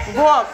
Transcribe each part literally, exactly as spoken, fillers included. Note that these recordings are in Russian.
Гоп.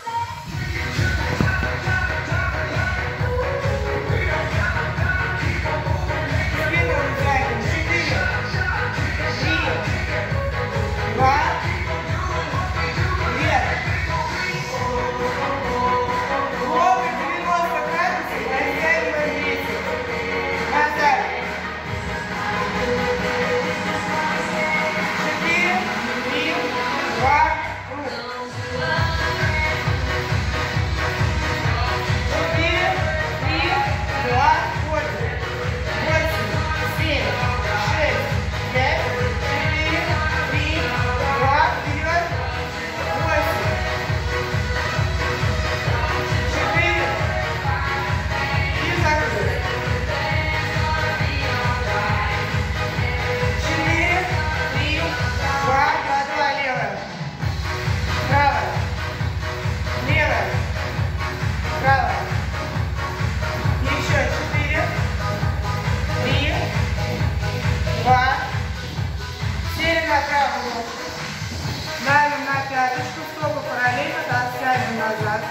Давим на пяточку, стопы параллельно, да, тянем назад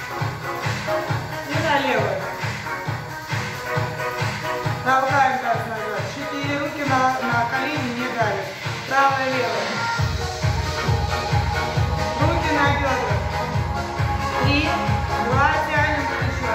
и на левую. Толкаем таз назад. Четыре руки на, на колени не давим. Правая, левая. Руки на бедра. Три, два, тянем плечо.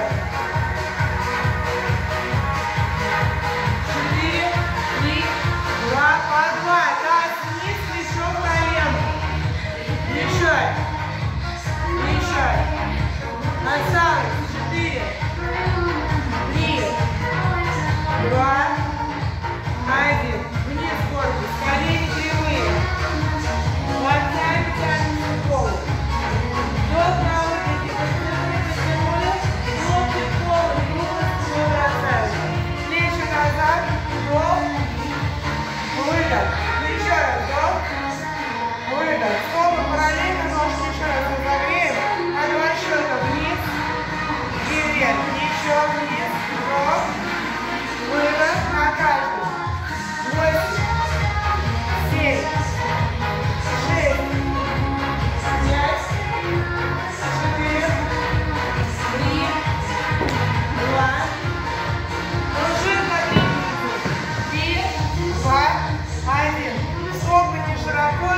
Четыре, три, два, по два. Таз вниз, плечо к колену. Еще. Еще. Осталось. Четыре. Три. Два. Один. Вниз корпус. Колени кривые. Подняем, тянем в пол. До правой ноги. Потянули. Локти в пол. Руку не бросаем. Плечи назад. Вдох. Выдох. Еще раз. Вдох. Выдох. Стопы параллельно, ножки еще раз разогреем. На два счета вниз и вверх. Еще вниз. Вдох. Выдох. На каждый. Восемь. Семь. Шесть. Пять. Четыре. Три. Два. Пружин на три минуты. Три. Два. Один. Стопы не широко.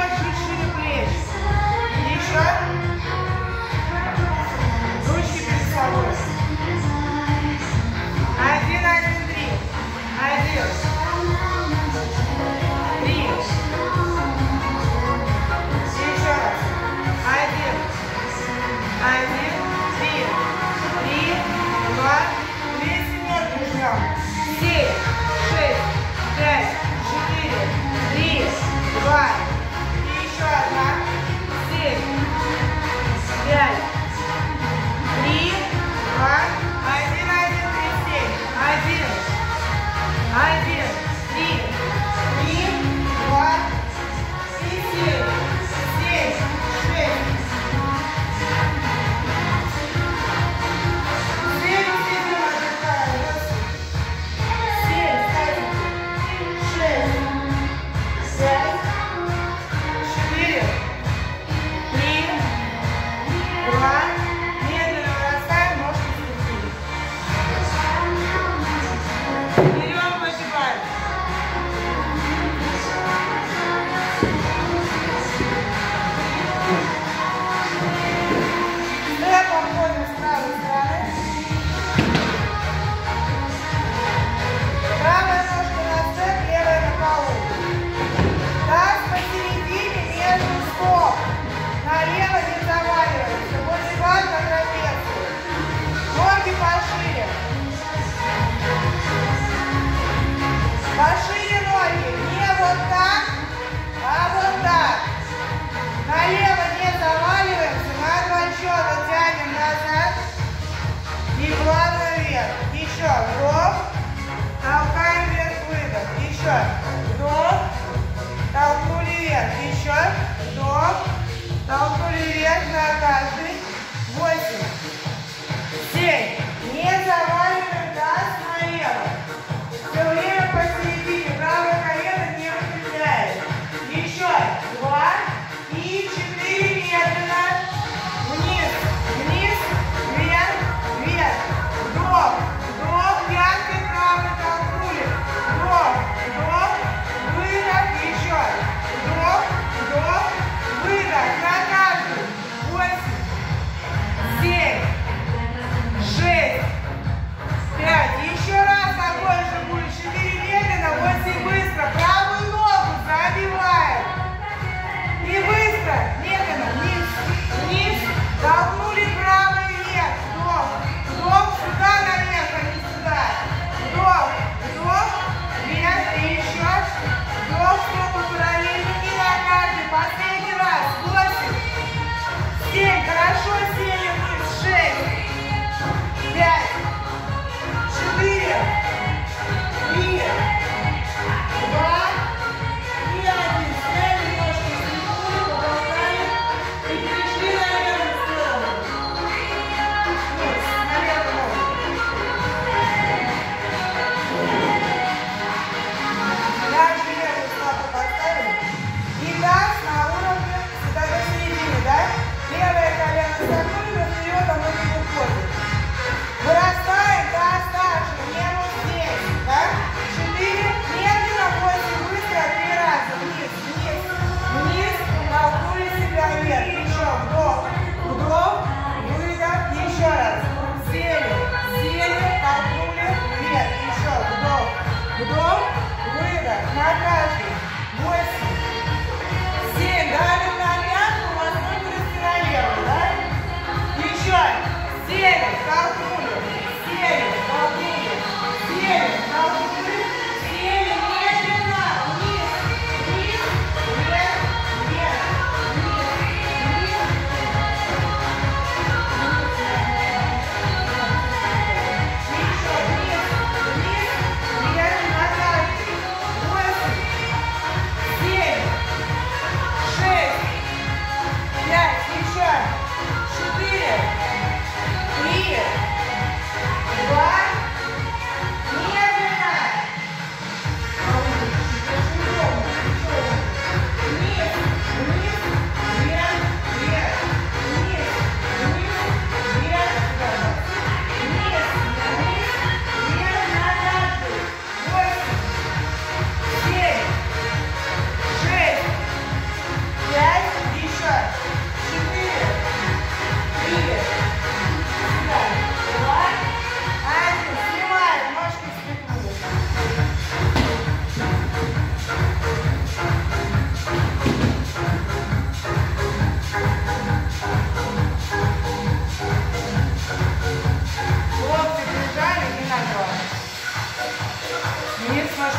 Еще. Ручки перед собой. Один, один, три. Один. Три. Еще раз. Один. Один. Три. Три. Два. Две семерки жмем. Семь. Шесть. Пять. Четыре. Три. Два. И еще одна. Семь, пять, три, два, один, один, три, семь, один, один, три, три, два, и семь, семь, шесть, семь, семь, отдыхаем, семь, шесть, пять, четыре, два, медленно бросаем, ножки спустили. Берем, погибаем. Степом ходим с правой стороны. Правая ножка на степ, левая на полу. Таз посередине между стоп. Налево не заваливаемся. Возле вас на трапецию. Ноги пошире. Пошире ноги. Не вот так, а вот так. Налево не заваливаемся. На два счета тянем назад. И плавно вверх. Еще вдох. Толкаем вверх, выдох. Еще вдох. Толкнули вверх. Еще вдох. Толкнули вверх на каждый. Восемь. Семь. Не заваливаем таз налево. Все время посередине. Правое колено не выпрямляем. Еще. Два. И четыре. Медленно.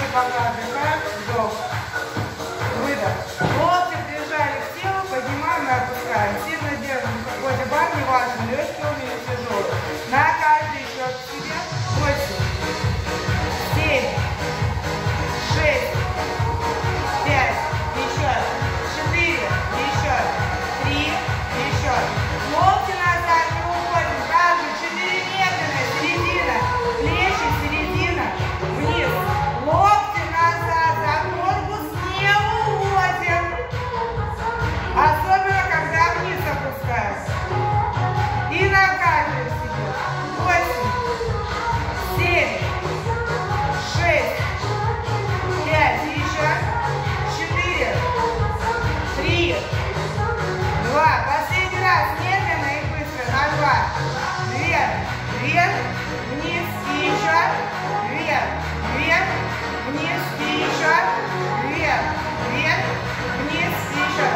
пока отдыхаем. Вдох. Выдох. Локти прижали к телу, поднимаем и опускаем. Сильно держим какой-то бар, неважно, легкий он или тяжелый. На каждый счет к себе. восемь, семь, шесть, пять, еще, четыре, еще, три, еще. Локти назад не уходим. Каждый четыре медленно, середина, плечи, середина, вниз. Локти назад, за корпус не уводим. Особенно, когда вниз опускаемся. И на каждый себе. восемь, семь, шесть, пять, еще, четыре, три, два. Последний раз, медленно и быстро, на два. Вверх, вверх, вниз и еще, вверх, вверх, вниз и еще, вверх, вверх, вниз и еще.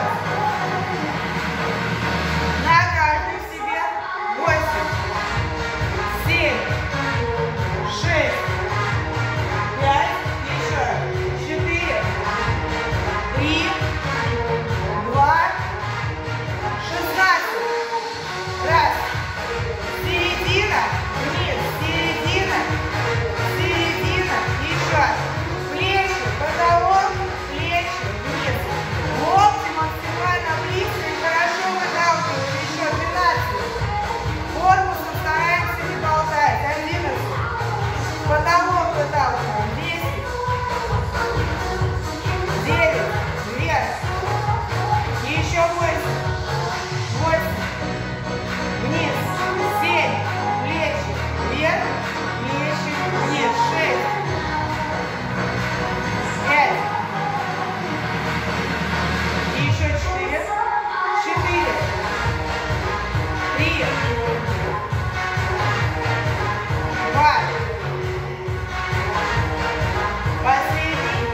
На каждый себе. восемь, семь, шесть, пять, еще, четыре, три, два, шестнадцать. Раз. Середина, вниз, середина, середина, еще. Плечи, потолок, плечи, вниз. Локти максимально близко и хорошо выталкиваем. Еще двенадцать. Корпусом стараемся не болтать. одиннадцать. Потолок выталкиваем. десять. девять. Вверх. Еще восемь. восемь. Вниз. семь. Плечи. Вверх. Плечи. Вниз. шесть. пять. И еще четыре. четыре. три. два. Последний.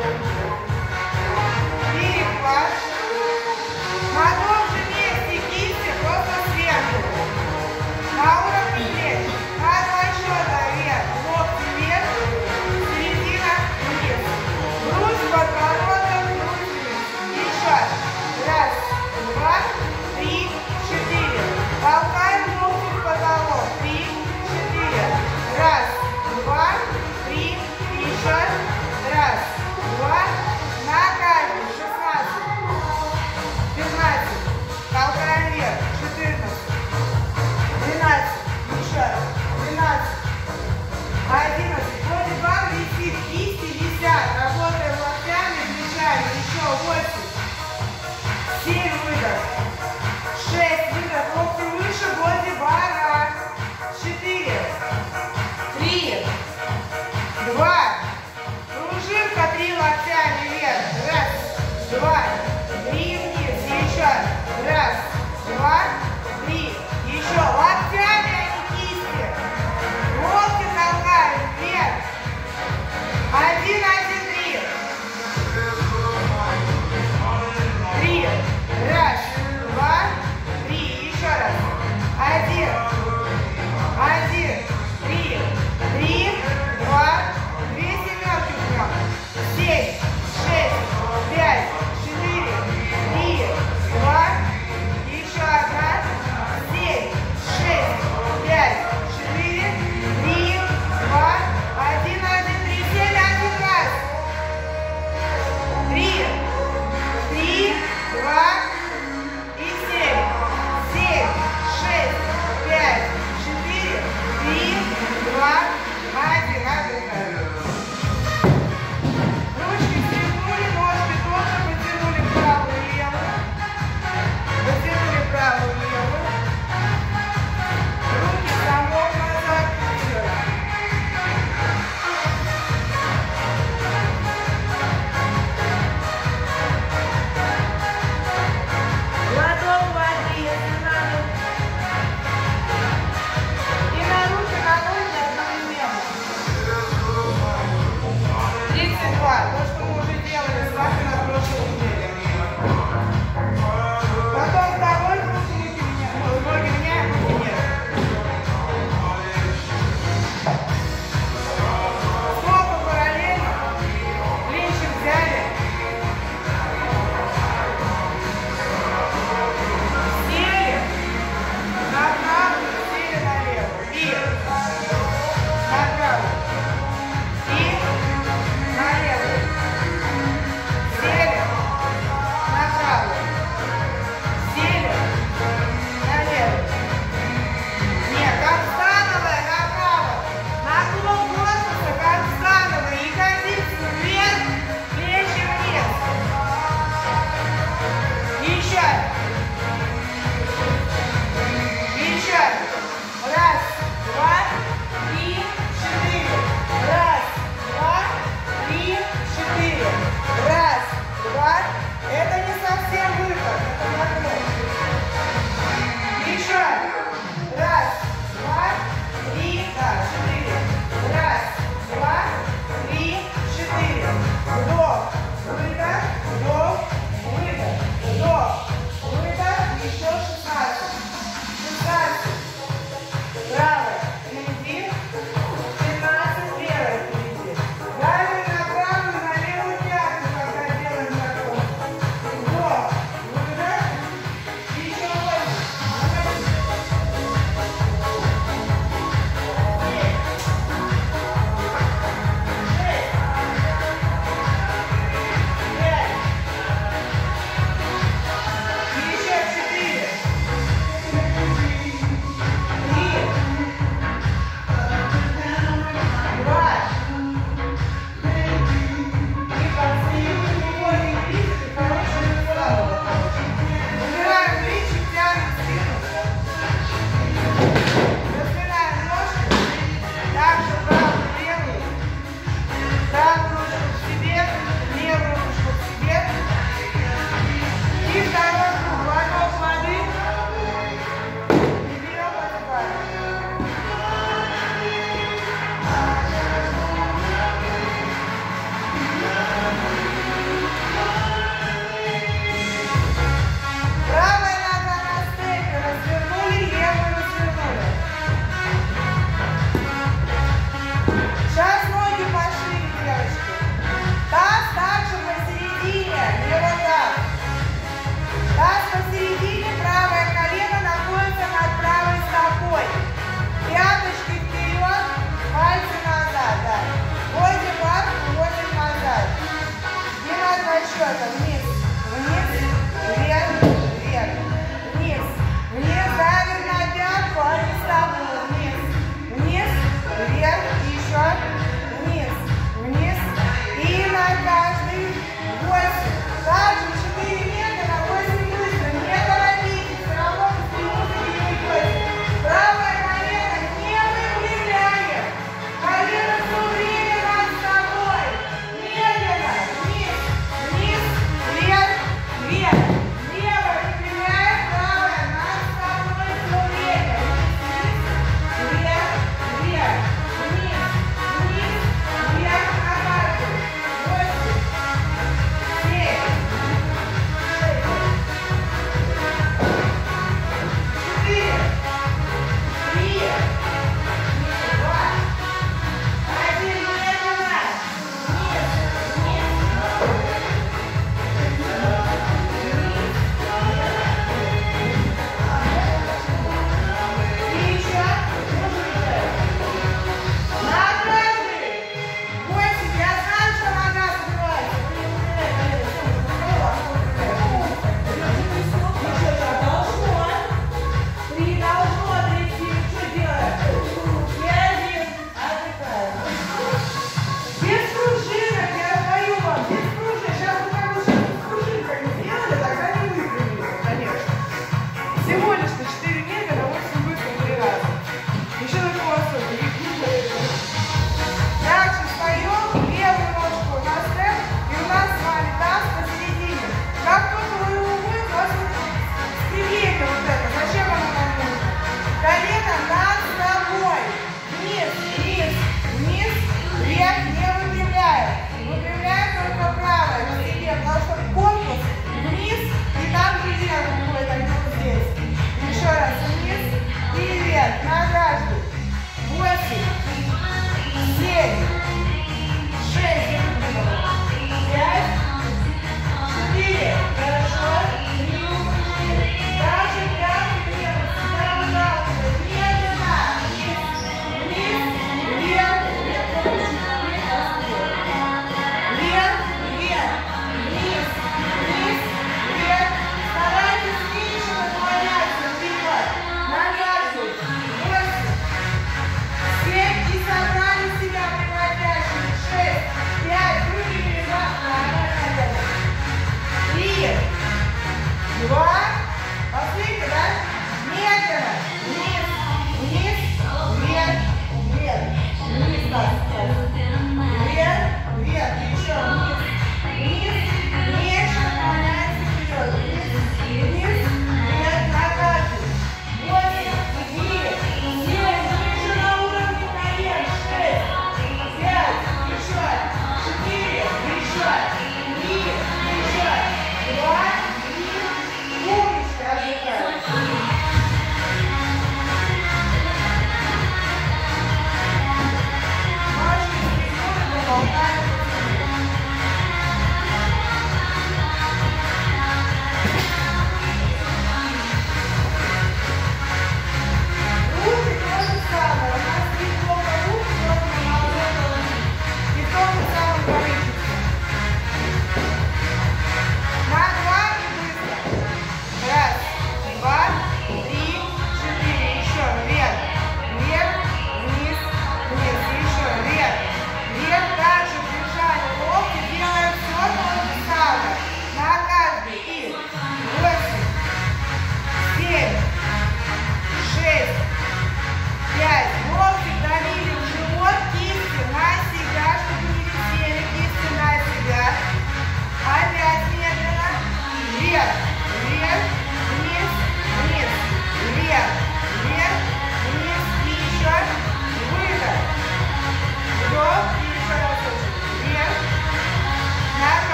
Перехват. На том же месте кисти, просто сверху. На уровне плеч. На два счета вверх. Локти вверх. Середина вниз. Грудь, подбородок, грудь вниз. Еще. Раз, два, три, четыре. Толкаем локти в потолок. Три, четыре. Раз, два, три. Еще. Раз, два. На каждый. шестнадцать. пятнадцать. Толкаем вверх. четырнадцать. двенадцать. Еще. двенадцать. одиннадцать. Вроде бар висит. Кисти висят. Работаем локтями, плечами. Еще. восемь. семь. Выдох. шесть. Выдох. Локти выше. Боди бара. четыре. три. два. Пружинка. три локтями вверх. Раз. Два. Три вниз. Еще. Раз. Два. Три. Еще. Локтями, а не кисти. Локти толкаем вверх. Один, один, три. Три. Раз. Два. Три. Еще раз. Один. Один. Три. Три. Два. Две семерки жмем. Семь. Шесть. Пять. Четыре. Три. Два. Еще одна. Семь. Шесть. Пять. Четыре. Три. Два. Один. Один. Три. Семь. Один раз. Три. Три. Два. И семь. Семь. Шесть. Пять.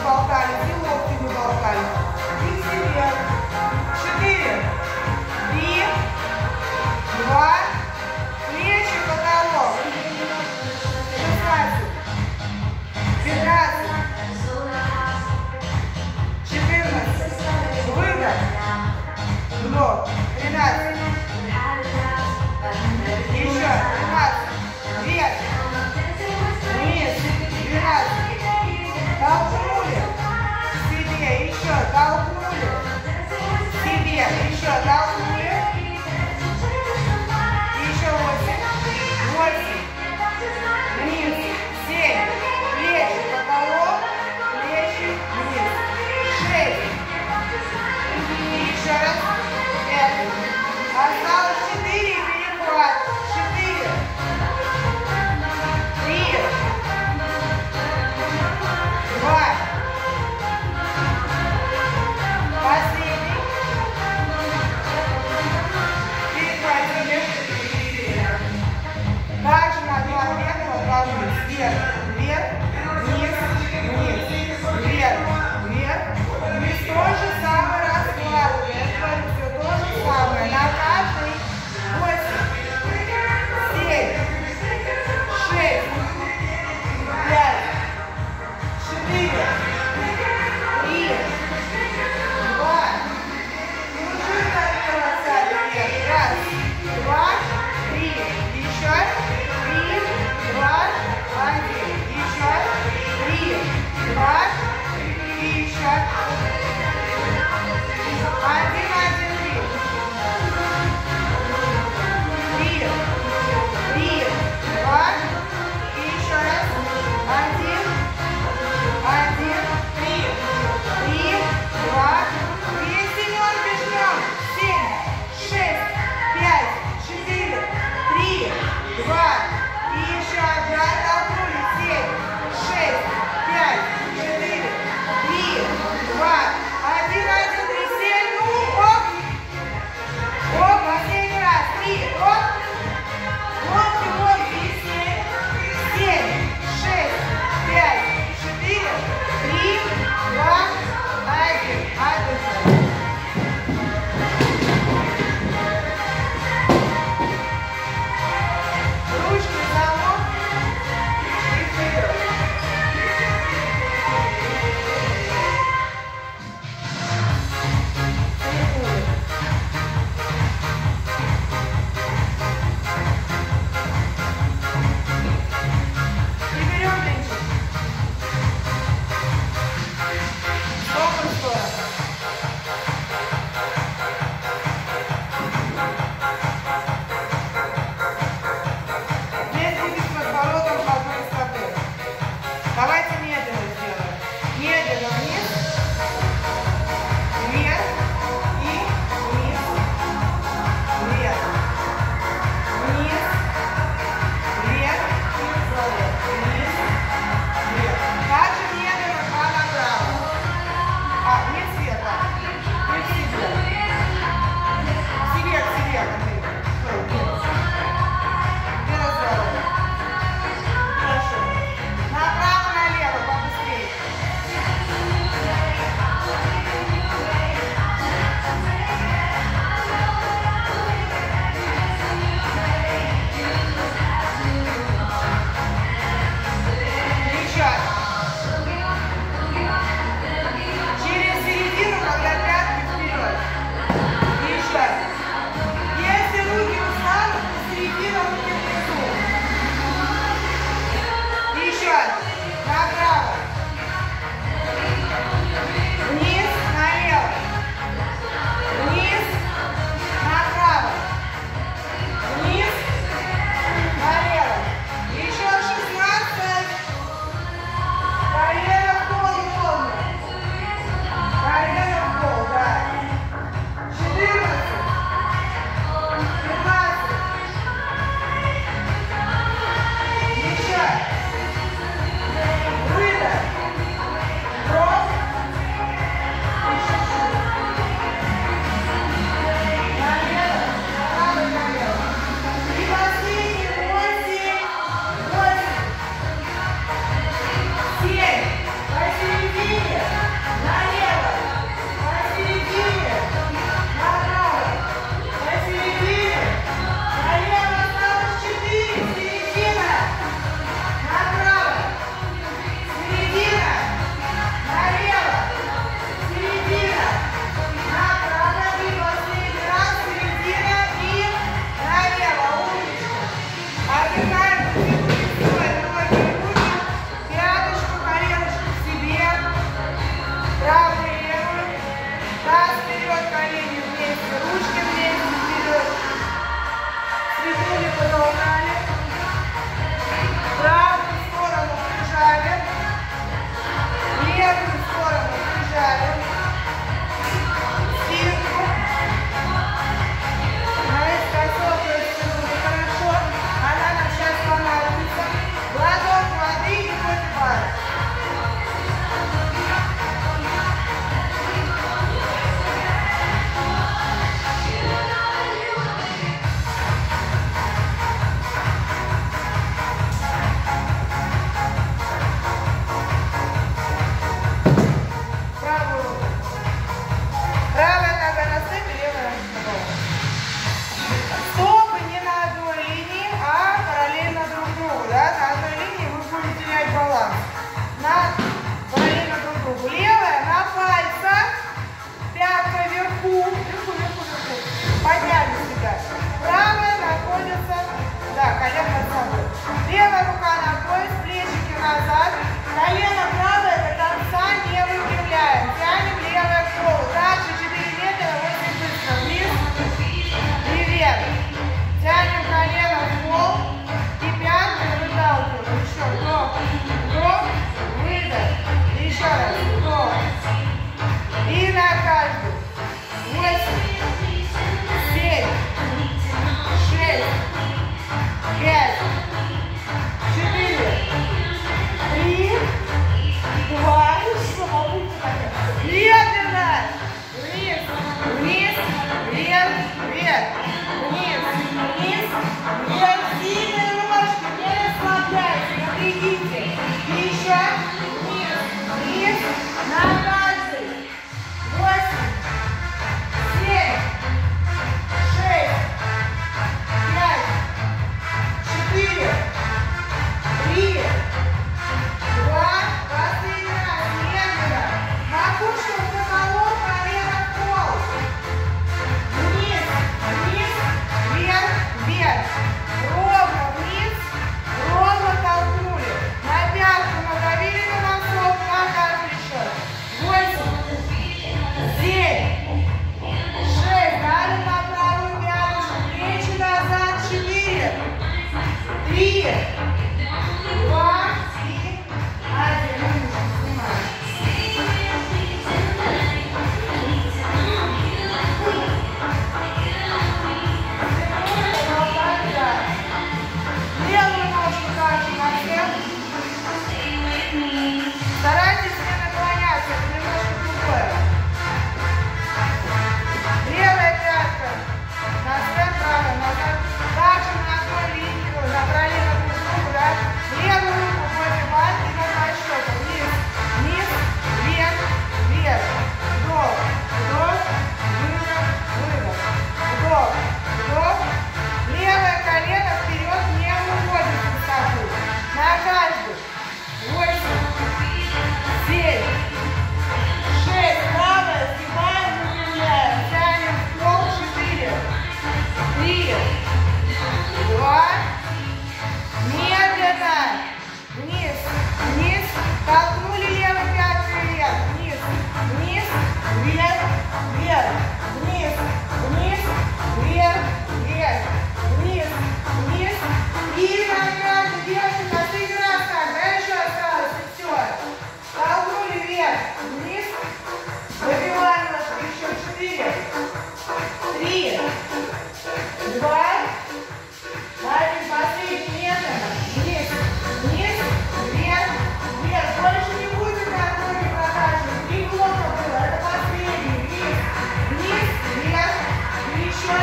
болтались, и локти не болтались. И себе. Четыре. Три. Два. Плечи, потолок. Шестнадцать. Пятнадцать. Четырнадцать. Выдох. Вдох. Тринадцать. Еще. Тринадцать. Вверх. Вниз. Двенадцать. Толкнули. убрали. Правую сторону прижали. Левую сторону прижали. Спинку. Наискосок растянули. Хорошо. Она нам сейчас понадобится. Глоток воды и кофе бар. Левая рука на пояс, плечики назад. Колено правое до конца не выпрямляем. Тянем левое к полу. Дальше четыре метра, очень быстро. Вниз и вверх. Тянем колено в пол и пяткой выталкиваем. Еще вдох, вдох, выдох. Еще раз вдох. И на каждую. Восемь, семь, шесть, пять, четыре, три, два, медленно, вниз, вниз, вверх, вверх, вниз, вниз, вверх, сильные ножки, не расслабляйте, напрягите, еще, вниз, вниз, на каждый, восемь, семь, шесть, пять, четыре, три, два, последний раз, медленно, макушка в потолок, колено в пол, вниз, вниз, вверх, вверх, ровно вниз, ровно толкнули, на пятку надавили на носок, на каждый счет, восемь, семь, шесть, дали на правую пяточку, плечи назад, четыре, три, два и один. Левую ножку также на всех. Старайтесь не наклоняться, это немножко другое. Левая пятка на всех, правая назад. Также на одной линии, набрали на друг другу, да? Левую руку против вас и на два счета. Вниз, вниз, вверх, вверх. Вдох, вдох, выдох, выдох. Вдох, вдох. Левое колено вперед не уходит в высоту. На каждую. Восемь, семь, шесть. Правое сгибаем, выпрямляем. Тянем в пол. Четыре, три, два. Медленно. Вниз, вниз. Толкнули левой пяткой вверх. Вниз, вниз, вверх, вверх. Вниз, вниз, вверх, вверх. Вниз, вниз. И на каждый держим. Последний раз так. Да, еще осталось. И все. Толкнули вверх. Вниз. Выбиваем нас. Еще четыре. Три. Два. Один. Последний. Медленно. Вниз, вниз, вверх, вверх. Больше не будет контрольной продажи. Три блока было. Это последний. Вниз, вниз, вверх. И еще.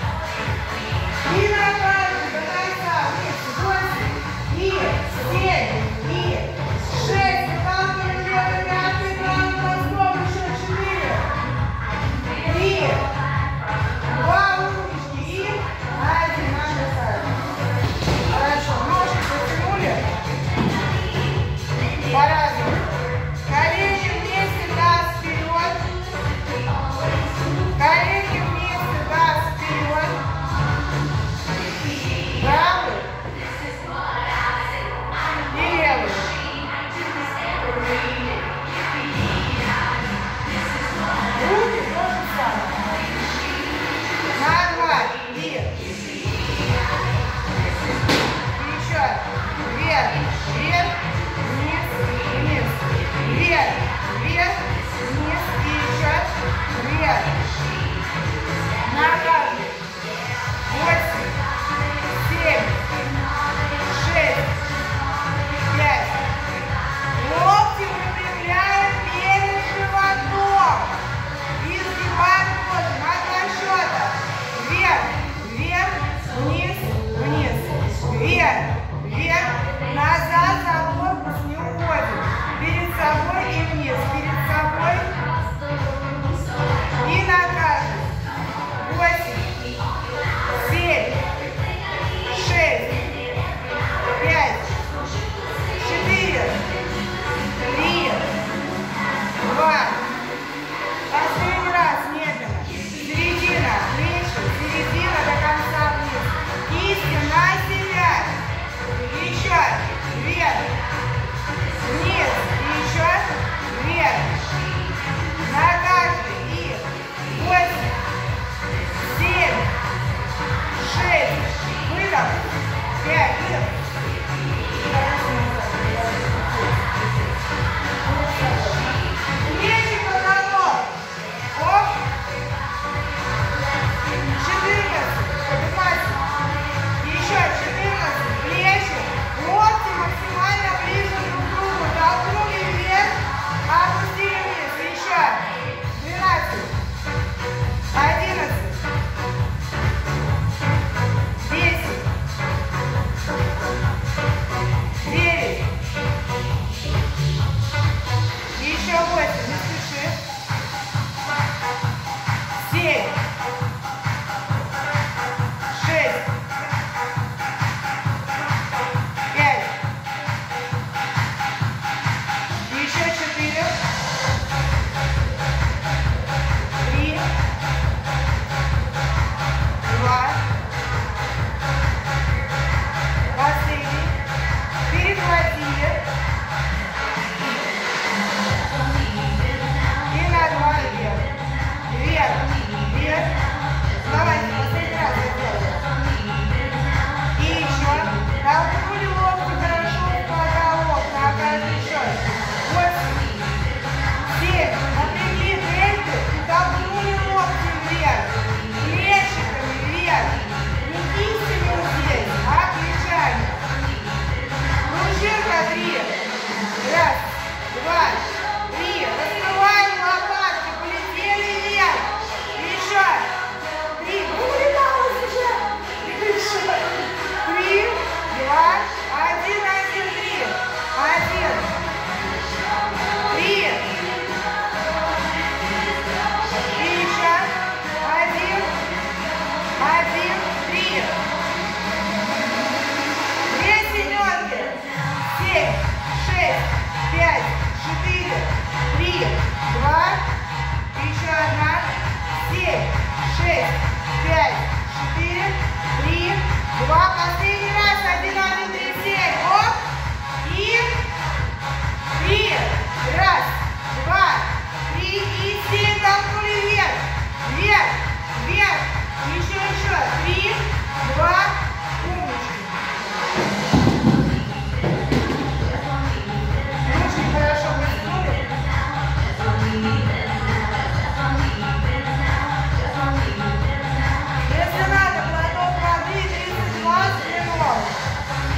И на каждый до конца. Вниз. Восемь. И семь. И шесть. Выталкиваем левой пяткой. Правым мозгом. Еще четыре. Три. Два умнички. И один. Наша сада. Хорошо. Ножки потянули. По-разному. Колени вместе, таз вперед. Колени вместе, таз вперед. Правый. И левый. Руки то же самое. На два. И семь, шесть, пять, еще четыре, три, два, последний, перехватили. И на два вверх. Вверх, вверх. Давайте, последний раз сделаем. И еще. Толкнули локти хорошо в потолок на каждый счет. Восемь, семь. Напрягли дельты и толкнули локти вверх. Плечиками вверх. Не кистями вот здесь, а плечами. Пружинка три. Раз, два, три. Раскрываем лопатки. Полетели вверх. Еще. Три. Улеталось уже. Еще. Три, два, один, один, три. Один. Три. И еще. Один. Один, три. Две семерки. Семь, шесть, пять, четыре, три, два. Еще одна. Семь, шесть, пять, четыре, три, два. Последний раз. Один, один, три, семь. Оп. И три. Раз, два, три и семь. Толкнули вверх. Вверх, вверх. Еще, еще. Три, два. Умнички. Ручки хорошо вытянули. Если надо, глоток воды, тридцать-двадцать минут.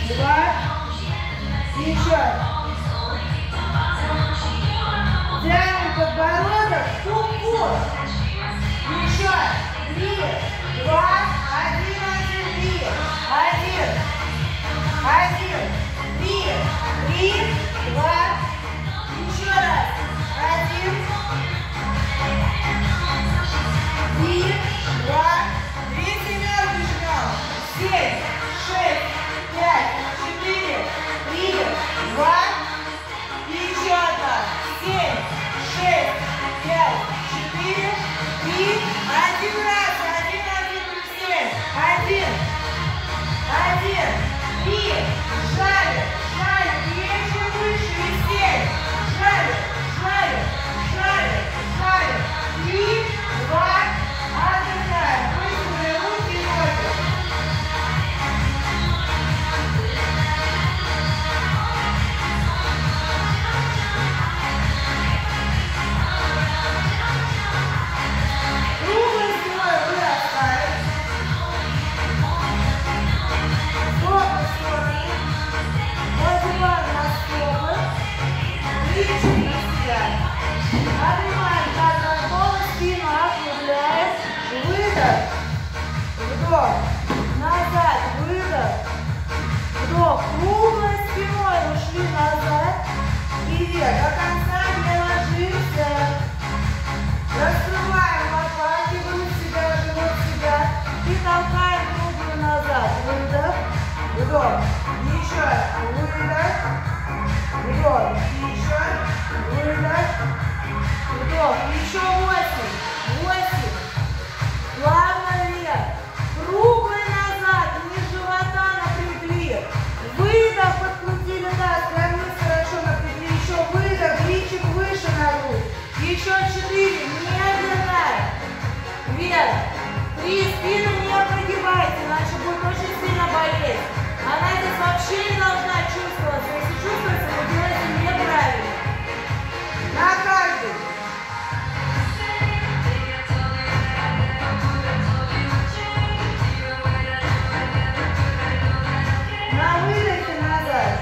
два, еще. Тянем подбородок, пупок. Еще. Три, два, один, один, три. Один. Один. Три. Три, два. Еще раз. Один. Три, два. Две семерки жмем. Семь, шесть, пять, четыре, три, два. И еще одна. Семь, шесть, пять, четыре, три. Один раз. Один, один, семь. Один. Один. Три. Жали. Жали. Плечи выше. И семь. Жали. Жали. Жали. Жали. Три. Два. Отдыхаем. Вытянули руки и ноги. Круглой спиной вырастаем. Стопы в стороны. Поднимаем на стопы. Плечи на себя. Поднимаем как на пол, спину округляем. Выдох. Вдох. Назад. Выдох. Вдох. Круглой спиной ушли назад. И вверх. До конца не ложимся. Раскрываем лопатки, грудь себя, живот себя. И толкаем круглую назад. Выдох. Вдох. Еще. Выдох. Вдох. Еще. Выдох. Вдох. Еще восемь. Восемь. Плавно вверх. Круглый назад. Низ живота напрягли. Выдох. Подкрутили таз. Прям хорошо напрягли. Еще выдох. Плечик выше на грудь. Еще четыре. Медленно. Вверх. Три. Спину не прогибайте, иначе будет очень сильно болеть. Она здесь вообще не должна чувствоваться. Если чувствуется, вы делаете неправильно. На каждый. На выдохе назад.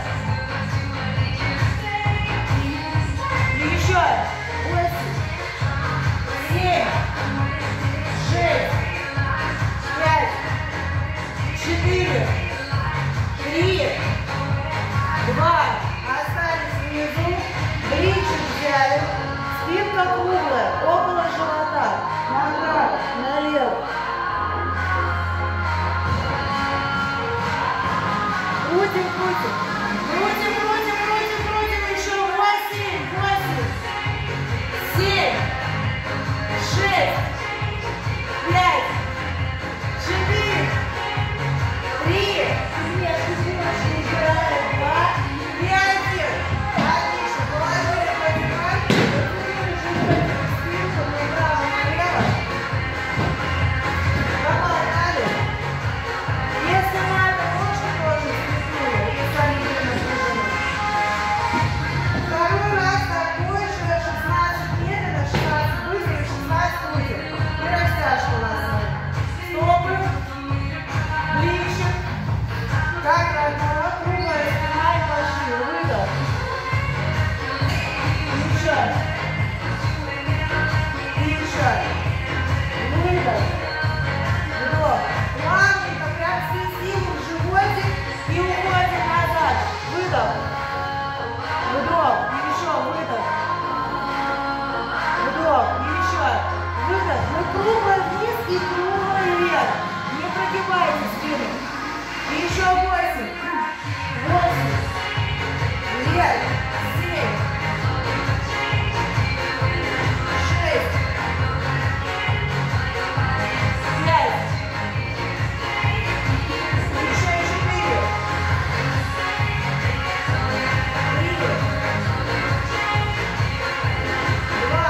И еще. Восемь. Семь. Шесть. Пять. Четыре. Три. Два. Остались внизу. Бричек взяли. Спинка круглая. Около живота. Направо. Налево. Крутим, крутим. Крутим, крутим, крутим, крутим. Еще восемь. Восемь. Семь. Шесть. Пять. Четыре. Три. Нет, немножко убираем. Два. И один. Отлично. Положили поднимать. Закрутили животик. Спинку направо, налево. Помотали. Если надо, ножки тоже скрепили. И сами напряжены. Второй раз такой же. шестнадцать медленно, шестнадцать быстро, шестнадцать крутим. И растяжка у нас. Стопы. Плечик. Как родного, круглая спина и пошли. Выдох. Еще. Еще. Выдох. Вдох. Плавненько, прям свистим в животик и уходим назад. Выдох. Вдох. И еще. Выдох. Вдох. И еще. Выдох. Мы кругло вниз и кругло вверх. Не прогибайте спину. И еще восемь. Восемь. Вверх. Семь. Шесть. Пять. Еще четыре. Три. Два.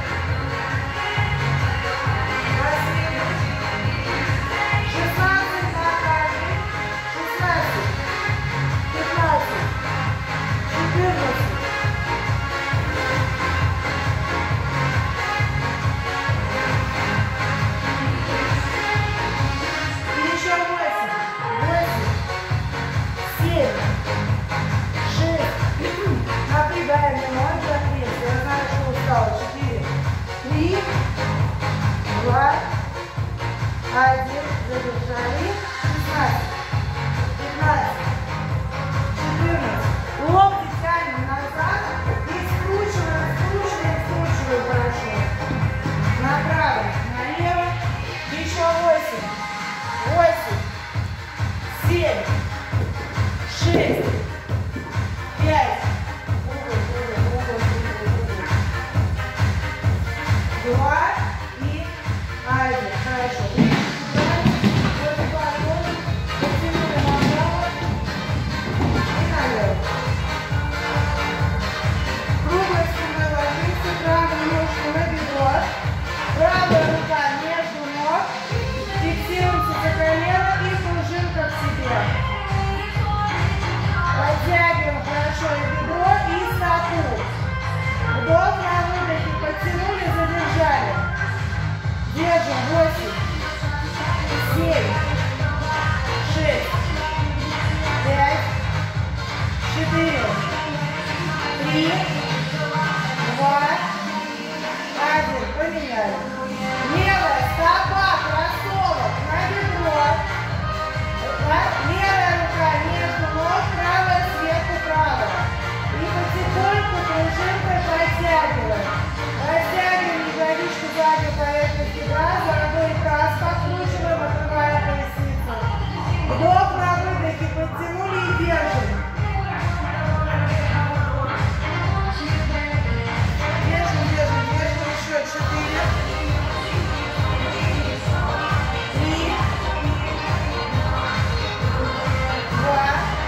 Восемь. Шестнадцать на каждый. Шестнадцать. Пятнадцать. Четырнадцать. семь, шесть, напрягаем ноги, запресс, я знаю, что устала, четыре, три, два, один, задержали, шестнадцать, пятнадцать, четырнадцать, локти тянем назад и скручиваем, скручиваем, скручиваем хорошо, направо, налево, еще восемь, восемь, семь, шесть, пять, два и один. Хорошо. Потянули направо и налево. Круглой спиной ложимся, правую ножку на бедро. Правая рука между ног. Фиксируемся за колено и пружинка к себе. Подтягиваем хорошо и бедро, и стопу. Вдох на выдохе, подтянули, задержали. Держим. восемь, семь, шесть, пять, четыре, три, два, один. Поменяли. Левая стопа, кроссовок на бедро. Левая рука между ног, правая сверху правая. И потихоньку пружинкой подтягиваем. Растягиваем ягодичку задней поверхности бедра, задой таз подкручиваем, открывая поясницу. Вдох на выдохе, подтянули и держим. Держим, держим, держим. Еще четыре. Три. Два.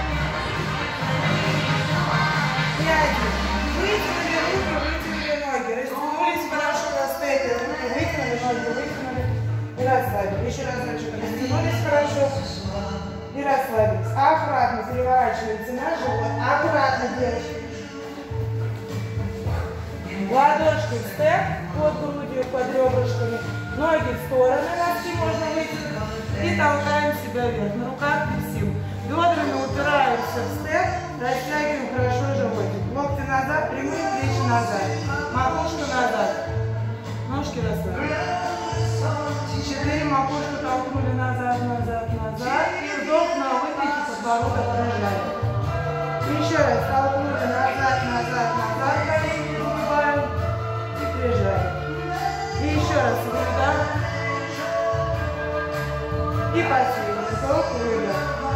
И один. Вытянули руки, вытянули ноги. Растянулись хорошо, расставили руки, вытянули ноги, вытянули и расслабили. Еще разочек. Растянулись хорошо и расслабились. Аккуратно переворачиваете на живот. Аккуратно держите. Ладошки в степ, под грудью, под ребрышками. Ноги в стороны, носки можно вытянуть. И толкаем себя вверх. На руках фиксируем. Бедрами упираемся в степ, растягиваем хорошо животик. Локти назад, прямые плечи назад. Макушка назад. Ножки расслабили. Четыре, макушку толкнули назад, назад, назад. И вдох на выдохе, подбородок прижали. Еще раз толкнули назад, назад, назад. Колени сгибаем и прижали. И еще раз выдох. И последний вдох, выдох.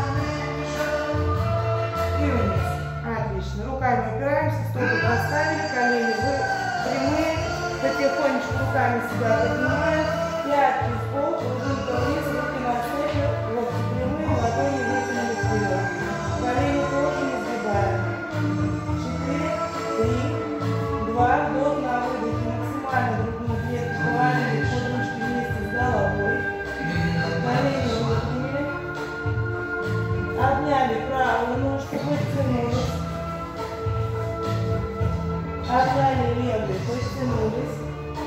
И вниз. Отлично. Руками упираемся, стопы поставили, колени вы прямые. Потихонечку руками себя поднимаем. Пятки в пол, пружинка вниз, руки на степе, локти прямые, ладони вытянули вперед. Колени тоже не сгибаем. Четыре, три, два, вдох на выдохе. Максимально грудную клетку положили, подмышки вместе с головой. Колени выпрямили. Обняли правую ножку, подтянулись. Обняли левую, подтянулись.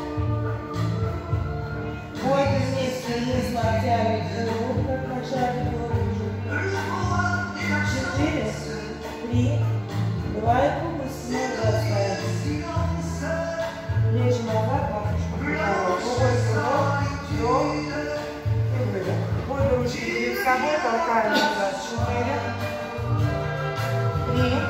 Боги вместе вниз локтями голову, как в начале головы. Четыре, три, два и круглый снова расставим. Плечи назад, макушку вперед. Глубокий вдох, вдох и выдох. Обе ручки перед собой толкаем назад. Четыре, три,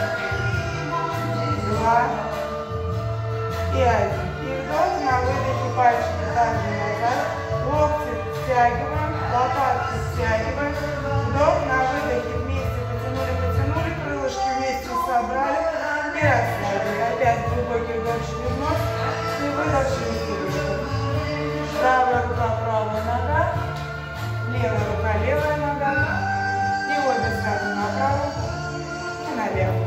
два и один. И вдох на выдохе пальчики также назад. Локти стягиваем, лопатки стягиваем. Вдох на выдохе вместе потянули, потянули, крылышки вместе собрали и расслабили. Опять глубокий вдох через нос и выдох через крылышко. Правая рука, правая нога, левая рука, левая нога. И обе сразу направо и налево.